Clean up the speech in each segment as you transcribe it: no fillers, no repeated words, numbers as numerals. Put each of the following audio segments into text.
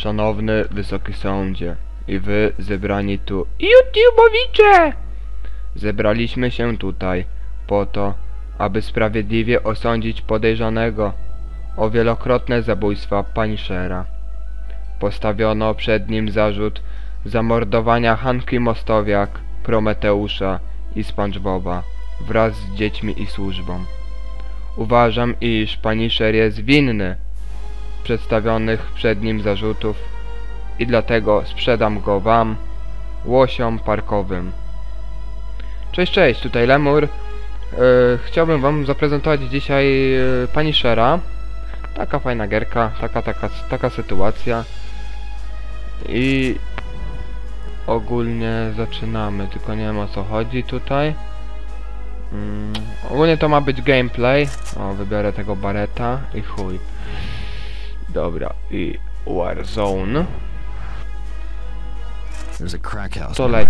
Szanowny Wysoki Sądzie i wy zebrani tu YouTubeowicze! Zebraliśmy się tutaj po to, aby sprawiedliwie osądzić podejrzanego o wielokrotne zabójstwa Punishera. Postawiono przed nim zarzut zamordowania Hanki Mostowiak, Prometeusza i SpongeBoba wraz z dziećmi i służbą. Uważam, iż Punisher jest winny przedstawionych przed nim zarzutów i dlatego sprzedam go wam, łosiom parkowym. Cześć, tutaj Lemur. Chciałbym wam zaprezentować dzisiaj Punishera. Taka fajna gierka, taka sytuacja. I ogólnie zaczynamy, tylko nie wiem o co chodzi tutaj. Ogólnie to ma być gameplay. O, wybiorę tego Barretta i chuj. Dobra, i Warzone. To leci.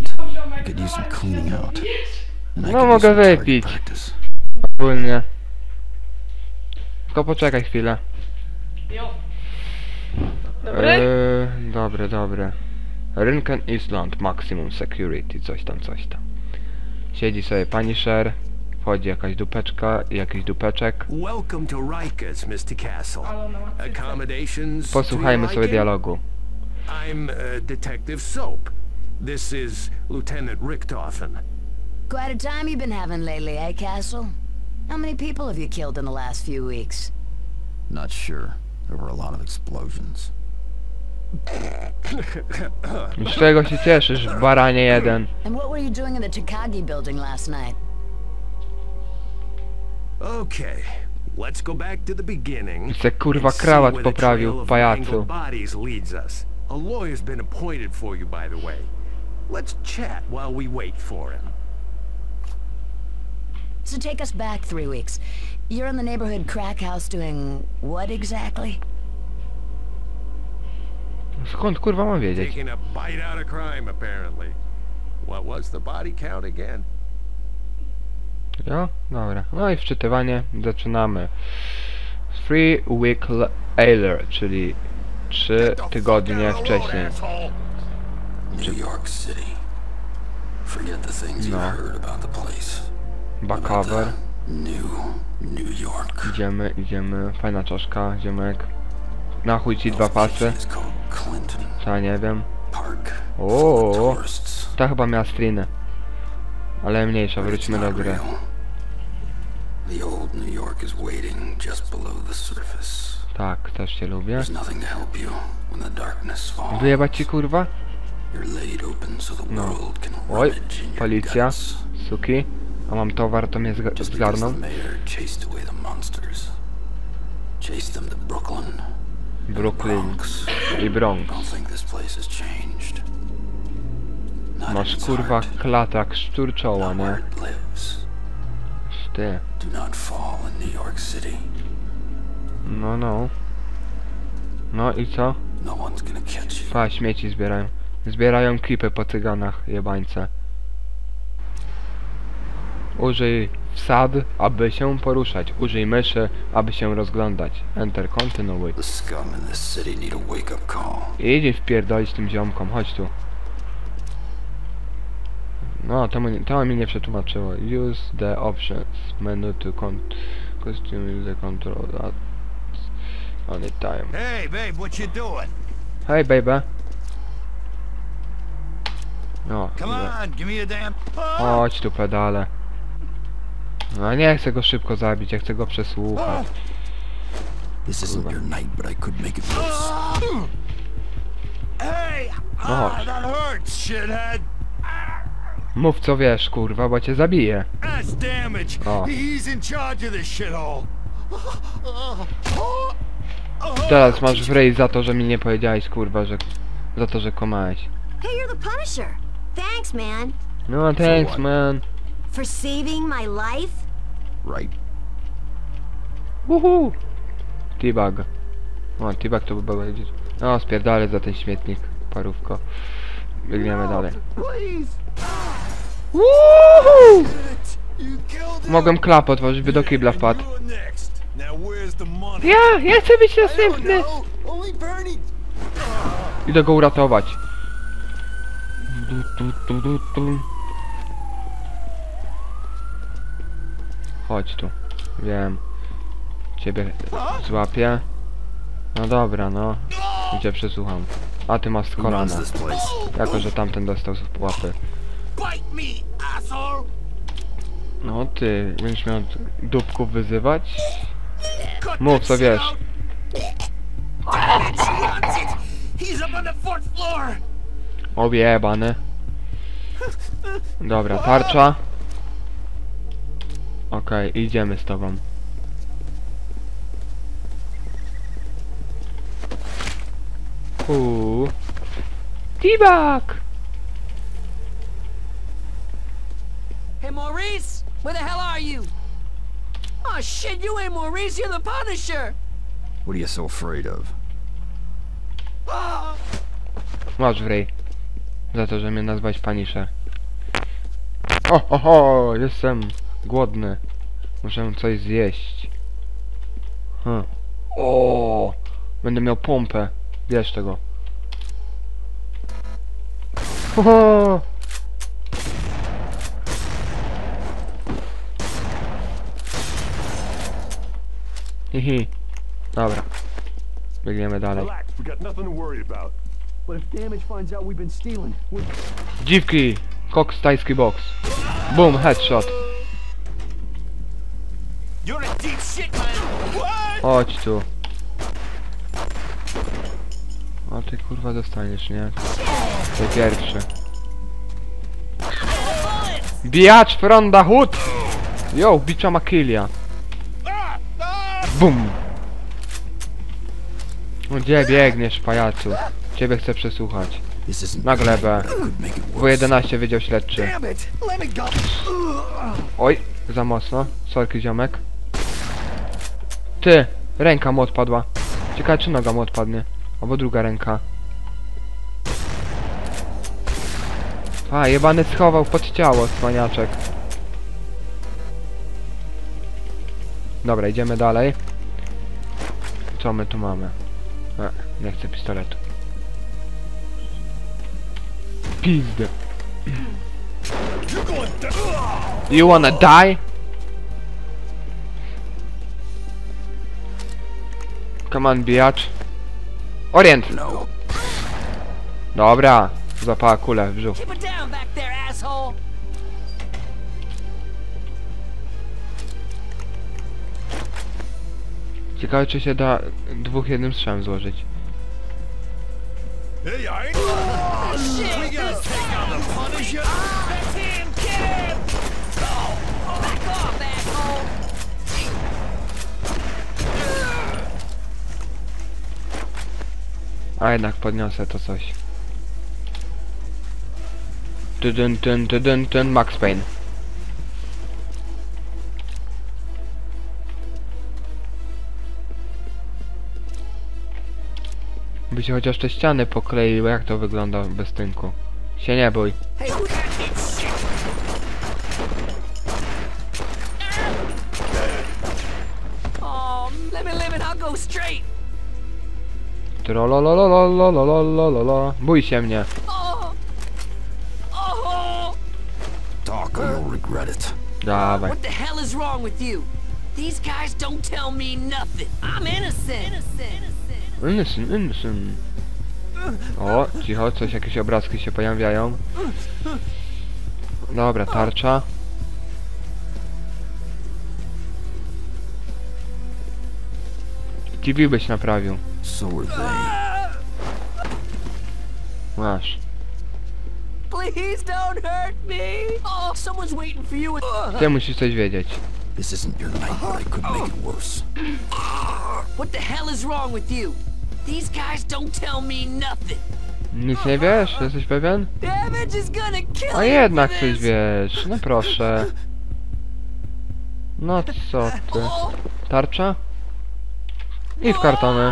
No mogę wypić. Ogólnie. Tylko poczekaj chwilę. Dobre. Rynken Island, Maximum Security, coś tam. Siedzi sobie Punisher. Wchodzi jakaś dupeczka i jakiś dupeczek. Posłuchajmy sobie dialogu. I'm Detective Soap. This is Lieutenant Richtofen. Quite a time you've been having lately, eh, Castle? How many people have you killed in the last few weeks? Not sure. There were a lot of explosions. Z czego się cieszysz, baranie jeden? And what were you doing in the Takagi building last night? Okay, let's go back to the beginning. Se kurwa krawat poprawił, pajacu. A lawyer's been appointed for you, by the way. Let's chat while we wait for him. So take us back 3 weeks. You're in the neighborhood crack house doing what exactly? Skąd kurwa mam wiedzieć? Taking a bite out of crime, apparently. What was the body count again? Jo? Dobra. No i wczytywanie. Zaczynamy. 3 week later, czyli 3 tygodnie wcześniej. New York City. Forget the things you heard about the place. Backover. New York. Idziemy. Fajna czaszka, ziomek. Na chuj ci 2 pasy. Ta nie wiem. O, ta chyba miała strinę. Ale mniejsza, wróćmy do gry. The old New York is waiting just below the surface. Tak, też cię lubię. There's nothing to help you when the darkness falls. Wyjebać ci kurwa? You're laid open so the world can Oj, rummage in your policja. guts. Suki. A mam towar, to mnie Just because zgarną. the mayor chased away the monsters. Chased them to Brooklyn. Brooklyn Bronx. i Bronx. I don't think this place has changed. Not in Masz its kurwa heart, klatak szczur czoła, not nie? where it lives. Ty. Do not fall in New York City. No. No i co? No one's gonna catch you. Pa, śmieci zbierają. Zbierają klipy po cyganach, jebańce. Użyj wsad, aby się poruszać. Użyj myszy, aby się rozglądać. Enter, continue. The scum in this city need a wake-up call. Idź wpierdolić tym ziomkom, chodź tu. No, to mi nie przetłumaczyło. Use the options menu to costume the control that any time. Hey, babe, what you doing? Hej, baby. No, Come on, give me a damn... chodź tu, pedale. No, nie chcę go szybko zabić, ja chcę go przesłuchać. This isn't your night, but I could make it worse. Hey! No, That hurts, shithead! mów co wiesz, kurwa, bo cię zabiję. That's damage! Oh. He's in charge of this shithole! Teraz masz w ryj za to, że mi nie powiedziałeś, kurwa, że... Za to, że komałeś. Hey, you're the Punisher. Thanks, man. No, thanks, man. For saving my life? Right. Uhu. T-bag. O, T-bag to by powiedzieć. No, spierdalę za ten śmietnik, parówko. Biegniemy dalej. Please! Uhu. You killed him! Mogłem klap otworzyć, by do kibla wpadł. You're next. Now where's the money? Ja chcę być następny! Only Bernie... Idę go uratować. Chodź tu. Wiem. Ciebie złapię. No dobra, no. Gdzie przesłucham. A ty masz z kolana. Jako, że tamten dostał z łapy. No ty, będziesz miał dupków wyzywać? Mów co wiesz. Objebany. Dobra, tarcza. Okej, idziemy z tobą. T-Bag! Hey, Maurice! Where the hell are you? Oh, shit, you ain't Maurice, you're the Punisher! What are you so afraid of? Masz w ryj. Za to, że mnie nazwać Punisher. O, jestem głodny. Muszę coś zjeść. O, będę miał pompę. Bierz tego. Ho! Hihi. Dobra. Biegniemy dalej. Relax, we got nothing to worry about. But if Damage finds out we've been stealing, Dziwki! Koks tajski box. Boom, headshot. you're in deep shit, man. What? Chodź tu. A ty kurwa dostaniesz, nie? Ty pierwszy. Bijacz from the hood! Yo, bicza makilia. Bum! No gdzie biegniesz, pajacu? Ciebie chcę przesłuchać. Na glebę. W11 Wydział Śledczy. Damn it! Let me go. Oj, za mocno. Sorki, ziomek. Ty! Ręka mu odpadła. Ciekawe, czy noga mu odpadnie. Albo druga ręka. A, jebany schował pod ciało, cwaniaczek. Dobra, idziemy dalej. Co my tu mamy? Nie chcę pistoletu. Pizdy. You wanna die? Come on, bijacz. Orient! Dobra, zapała kulę w brzuch. Keep it down back there, asshole! Ciekawe, czy się da dwóch jednym strzałem złożyć. Hey, I ain't. Oh, shit! We gotta take out the Punisher. That's him, kid! Back off, asshole! A jednak podniosę to coś. Max Payne. By się chociaż te ściany pokleiły, jak to wygląda bez tynku. Się nie bój. Hey, who got this shit? Oh, let me live and I'll go straight! Trololololololololololo. Bój się mnie. Oh! Oh! Talk or you'll regret it. Dawaj. What the hell is wrong with you? These guys don't tell me nothing. I'm innocent. Innocent. O, cicho, coś, jakieś obrazki się pojawiają. Dobra, tarcza. TV byś naprawił. So are they. Masz. Please don't hurt me. Oh, someone's waiting for you. Ty musisz coś wiedzieć. This isn't your night, but I could make it worse. What the hell is wrong with you? These guys don't tell me nothing. Nic nie wiesz? Jesteś pewien? Damage is gonna kill A you jednak for coś this. wiesz. No proszę. No co ty? Tarcza? I w kartony.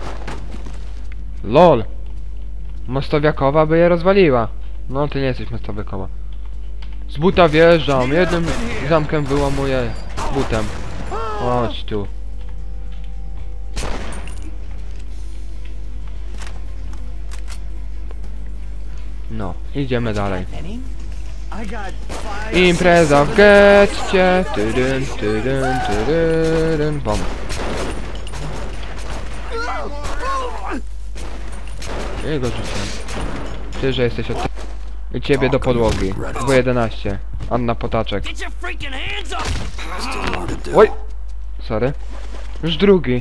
LOL. Mostowiakowa by je rozwaliła. No ty nie jesteś mostowiakowa. Z buta wjeżdżam. Jednym zamkiem wyłamuję butem. Chodź tu. No, idziemy dalej. I got 5 Impreza w getcie. Tydyn, tydyn, tydyn, bom. I go rzuciłem. Ty, że jesteś od... I ciebie do podłogi. Bo 11. Anna Potaczek. Get your freaking hands off! Oj! Sorry. Już drugi.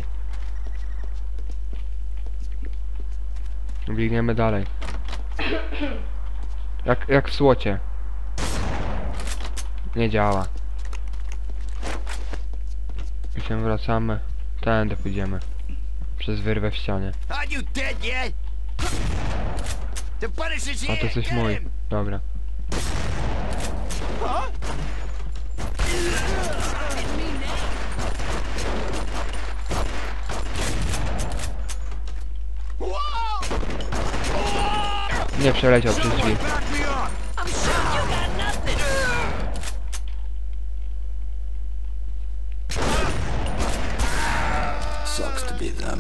Biegniemy dalej. Jak w słocie. Nie działa. I się wracamy. Tędy pójdziemy. Przez wyrwę w ścianie. Are you dead yet? The Punisher's A to here. jesteś Get mój. him. Dobra. Nie przeleciał przez drzwi. I'm sure you got nothing! Sucks to be them.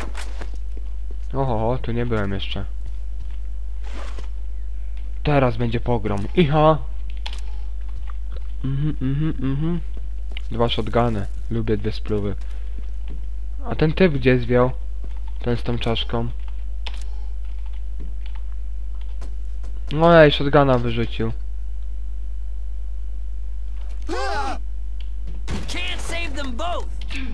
Oho, tu nie byłem jeszcze. Teraz będzie pogrom. Iha! Dwa shotguny. Lubię dwie spluwy. A ten typ gdzie zwiał? Ten z tą czaszką. No ej, shotguna wyrzucił. You can't save them both!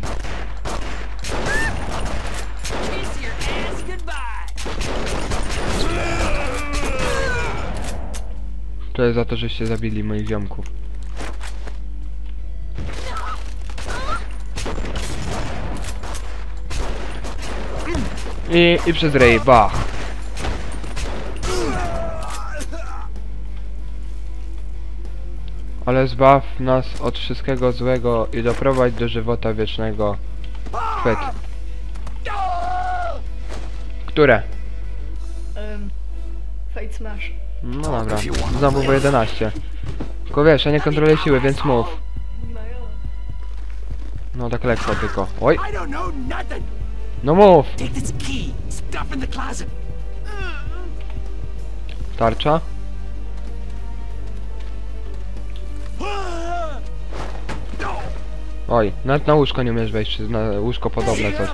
Kiss your ass goodbye! To jest za to, żeście zabili moich ziomków. I przez rej, bach! Ale zbaw nas od wszystkiego złego i doprowadź do żywota wiecznego. Chwyt. Które? Fate Smash. No dobra, znowu po 11. Tylko wiesz, ja nie kontroluję siły, więc mów. No ja. No tak lekko tylko. Oj, I don't know nothing. no mów! Take this key. Stuff in the closet. Tarcza? Oj, nawet na łóżko nie umiesz wejść, czy na łóżko podobne coś. Back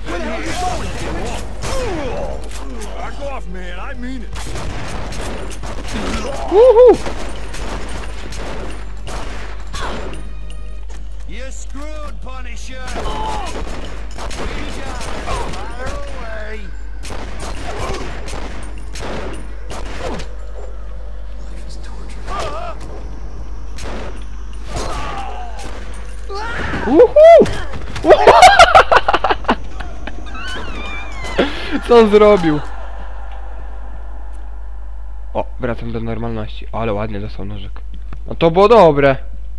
off, man. I mean it. Uhu! You're screwed, Punisher. Fire away. Life is torture. Uhu! Co on zrobił? O, wracam do normalności. Ale ładnie dostał nożyk. No to było dobre.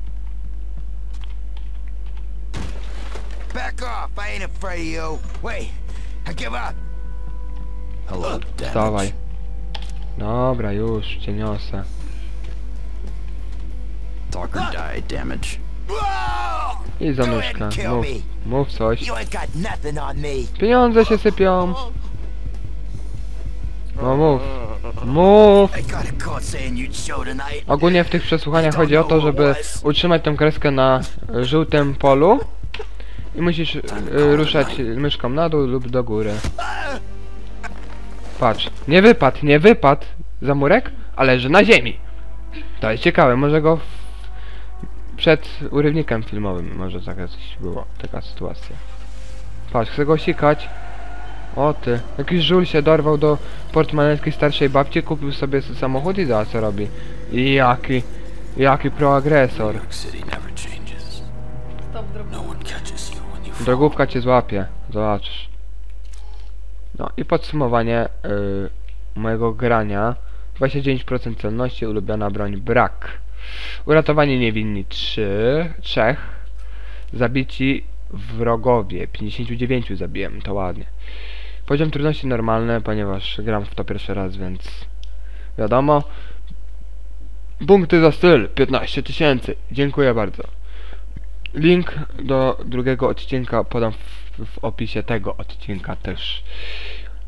Back off. I ain't afraid of you. Wait. I give up. Hello, Wstawaj. damage. Dobra, już cię niosę. Talker died, damage. I za nóżkę. Mów, mów coś. You ain't got nothing on me. Pieniądze się sypią. No mów. Mów. I got a call saying you'd show tonight. Ogólnie w tych przesłuchaniach chodzi o to, żeby utrzymać tą kreskę na żółtym polu. I musisz ruszać myszką na dół lub do góry. Patrz. Nie wypadł za murek, a leży na ziemi. To jest ciekawe, może go przed urywnikiem filmowym może taka coś było, taka sytuacja. Patrz, chcę go sikać. O ty, jakiś żul się dorwał do portmonetki starszej babci, kupił sobie samochód i da co robi. I jaki proagresor. New York City never changes. Stop drop. No one catches you when you fall. Drogówka cię złapie, zobaczysz. No i podsumowanie mojego grania. 29% celności, ulubiona broń brak. Uratowanie niewinni 3. Zabici wrogowie 59 zabiłem, to ładnie. Poziom trudności normalny, ponieważ gram w to pierwszy raz, więc wiadomo. Punkty za styl 15 000. Dziękuję bardzo. Link do drugiego odcinka podam w opisie tego odcinka też.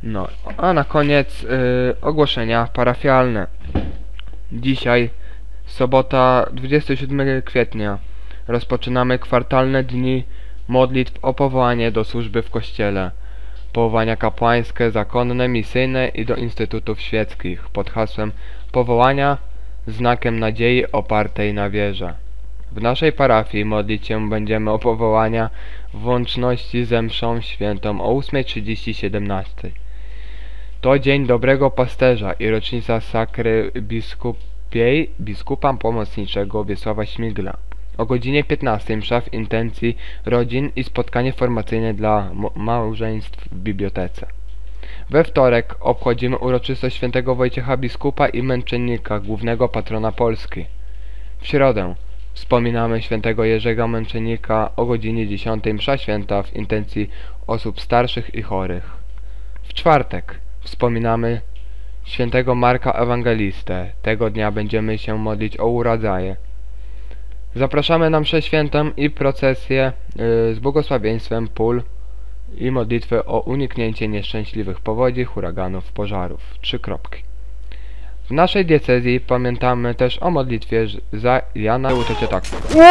No, a na koniec ogłoszenia parafialne. Dzisiaj, sobota 27 kwietnia, rozpoczynamy kwartalne dni modlitw o powołanie do służby w kościele. Powołania kapłańskie, zakonne, misyjne i do instytutów świeckich pod hasłem powołania znakiem nadziei opartej na wierze. W naszej parafii modlić się będziemy o powołania w łączności ze mszą świętą o 8:30-17. To dzień dobrego pasterza i rocznica sakry biskupa pomocniczego Wiesława Śmigla. O godzinie 15 msza w intencji rodzin i spotkanie formacyjne dla małżeństw w bibliotece. We wtorek obchodzimy uroczystość świętego Wojciecha biskupa i męczennika, głównego patrona Polski. W środę wspominamy świętego Jerzego Męczennika o godzinie 10 msza święta w intencji osób starszych i chorych. W czwartek wspominamy świętego Marka Ewangelistę. Tego dnia będziemy się modlić o uradzaje. Zapraszamy na mszę świętą i procesję z błogosławieństwem pól i modlitwę o uniknięcie nieszczęśliwych powodzi, huraganów, pożarów. 3 kropki. W naszej diecezji pamiętamy też o modlitwie za Jana. Uczycie tak.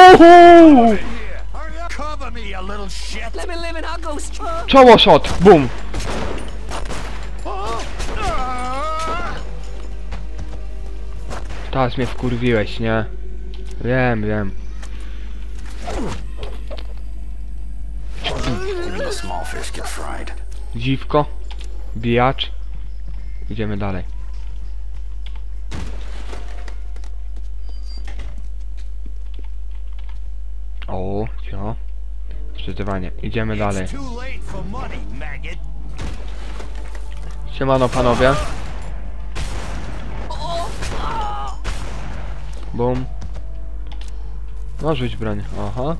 Czoło shot! Bum! Teraz mnie wkurwiłeś, nie? Wiem. Dziwko. Bijacz. Idziemy dalej. O, cio. Przeczytywanie. Idziemy dalej. Siemano panowie. Bum. No rzuć broń. Aha.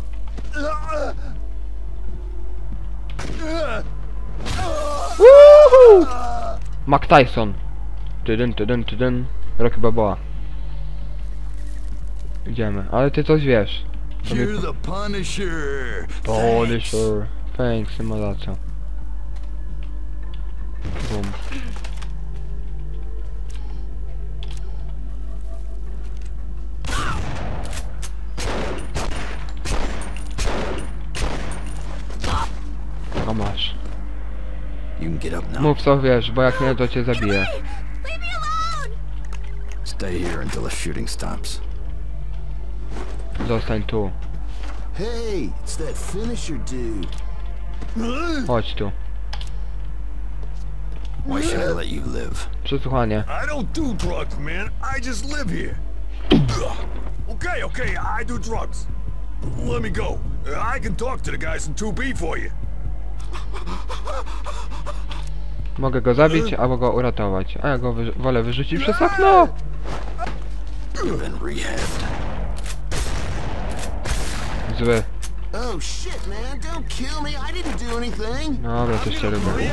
Woohoo! Mac Tyson. Tydyn. Rocky Balboa. Idziemy. Ale ty coś wiesz. You're the Punisher. Punisher. Thanks, za co. Bum. O masz. Mów co wiesz, bo jak nie to cię zabiję. Stay here until the shooting stops. Zostań tu. Hey, it's that finisher dude. Chodź tu. Why should I let you live? Przesłuchanie. I don't do drugs, man. I just live here. Okay, I do drugs. Let me go. I can talk to the guys in 2B for you. Mogę go zabić, albo go uratować. A ja go wolę wyrzucić przez okno! Zły. Oh shit, man, don't kill me. I didn't do anything. Dobra, coś cię lubię.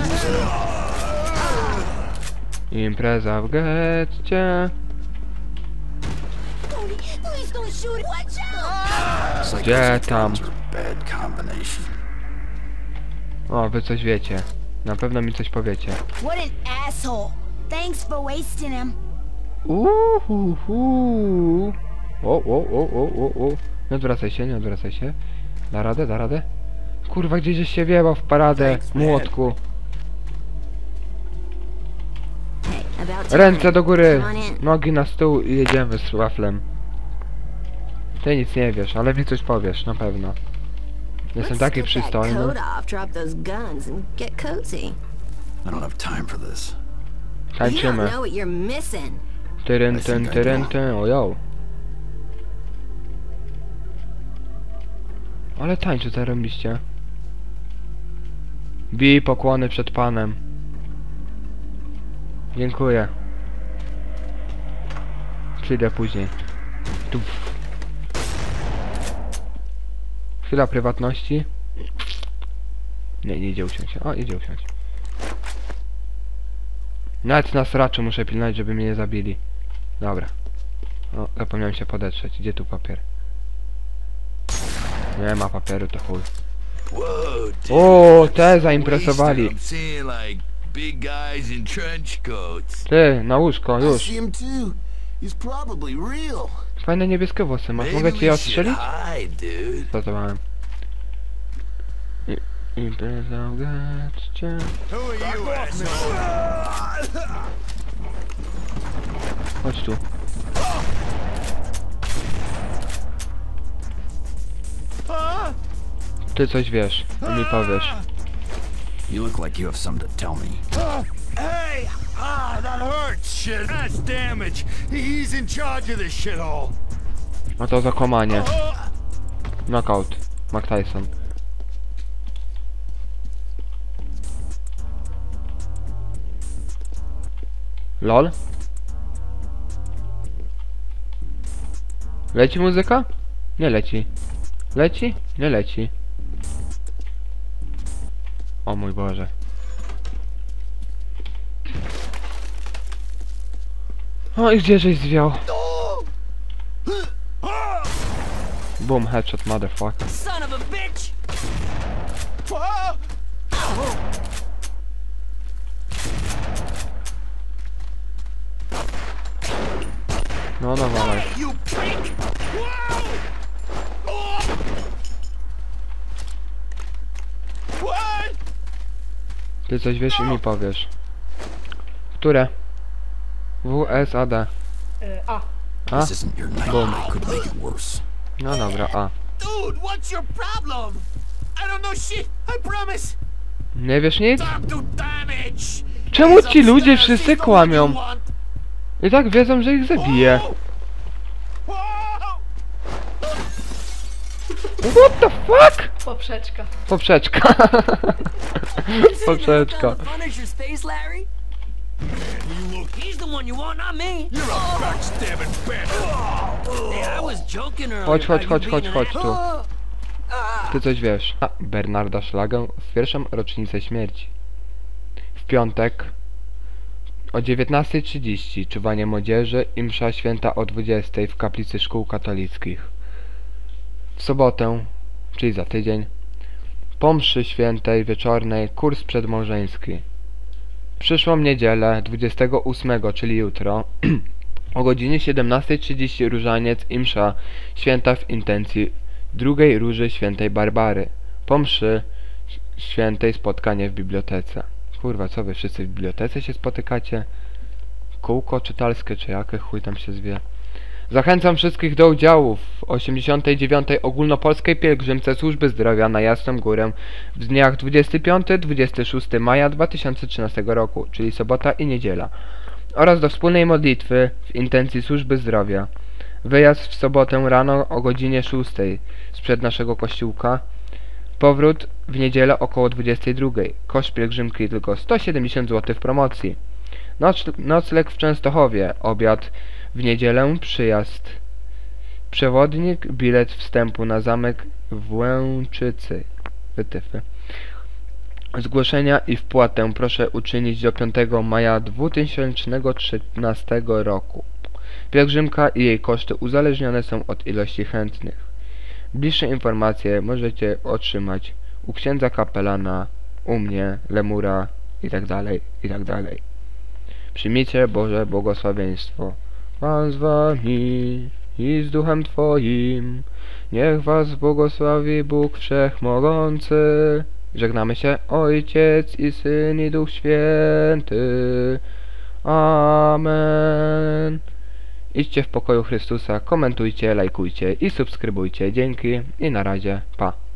Impreza w getcie. Gdzie tam? O, wy coś wiecie. Na pewno mi coś powiecie. What an asshole. Thanks for wasting him. O. Nie odwracaj się. Da radę? Kurwa, gdzieś się wjebał w paradę, młotku. Ręce do góry, nogi na stół i jedziemy z waflem. Ty nic nie wiesz, ale mi coś powiesz, na pewno. Jestem taki przystojny. Tańczymy. Tyryn, ojo. Ale tańczy to robiście. Bij pokłony przed panem. Dziękuję. Przyjdę później. Tu. Chwila prywatności. Nie idzie usiąść. O, idzie usiąść. Nawet na sraczu muszę pilnować, żeby mnie nie zabili. Dobra. O, zapomniałem się podetrzeć. Gdzie tu papier? Nie ma papieru, to chuj. O, te zaimpresowali. big guys in trench coats. Ty, na łóżko, I już. see him too. He's probably real. Fajne niebieskie włosy masz, mogę Maybe cię we should ostrzelić? hide, dude. Żartowałem. Impreza ugaczcie. Who are you, asshole? Chodź tu. Ty coś wiesz, to mi powiesz. You look like you have something to tell me. Hey! That hurts, shit. That's damage. He's in charge of this shithole. A to zakłamanie. Knockout. Mike Tyson. LOL? Leci muzyka? Nie leci. Leci? Nie leci. O mój Boże. O i gdzie żeś zwiał? Boom, headshot, motherfucker. Son of a bitch! No dawaj. You prick! What? Ty coś wiesz i mi powiesz. Które? WSAD. A. A? This isn't your night. Boom. I could make it worse. No dobra, A. Dude, what's your problem? I don't know shit, I promise. Nie wiesz nic? Stop to damage. Czemu He's ci ludzie upstairs, wszyscy he's the one you kłamią? want. I tak wiedzą, że ich zabiję. What the fuck? Poprzeczka. Poprzeczka. This Poprzeczka. isn't the Punisher's face, Larry. You look. He's the one you want, not me. You're a backstabbing bitch. Hey, I was joking earlier. Chodź, chodź, about you chodź, being chodź, an chodź tu. a- Ty coś wiesz. A, Bernarda Szlagę w pierwszą rocznicę śmierci. W piątek o 19:30 czuwanie młodzieży i msza święta o 20:00 w kaplicy szkół katolickich. W sobotę, czyli za tydzień, po mszy świętej wieczornej kurs przedmałżeński. Przyszłą niedzielę 28, czyli jutro, o godzinie 17:30 różaniec i msza święta w intencji drugiej róży świętej Barbary. Po mszy świętej spotkanie w bibliotece. Kurwa, co wy wszyscy w bibliotece się spotykacie? Kółko czytalskie czy jakie chuj tam się zwie. Zachęcam wszystkich do udziału w 89. ogólnopolskiej pielgrzymce służby zdrowia na Jasną Górę w dniach 25-26 maja 2013 roku, czyli sobota i niedziela, oraz do wspólnej modlitwy w intencji służby zdrowia. Wyjazd w sobotę rano o godzinie 6 sprzed naszego kościółka. Powrót w niedzielę około 22. Koszt pielgrzymki tylko 170 zł w promocji. Nocleg w Częstochowie. Obiad w niedzielę. Przyjazd. Przewodnik. Bilet wstępu na zamek w Łęczycy. Wytyfy. Zgłoszenia i wpłatę proszę uczynić do 5 maja 2013 roku. Pielgrzymka i jej koszty uzależnione są od ilości chętnych. Bliższe informacje możecie otrzymać u księdza kapelana, u mnie, lemura itd. itd. Przyjmijcie Boże błogosławieństwo. Pan z wami i z duchem twoim. Niech was błogosławi Bóg Wszechmogący. Żegnamy się, Ojciec i Syn i Duch Święty. Amen. Idźcie w pokoju Chrystusa, komentujcie, lajkujcie i subskrybujcie. Dzięki i na razie. Pa.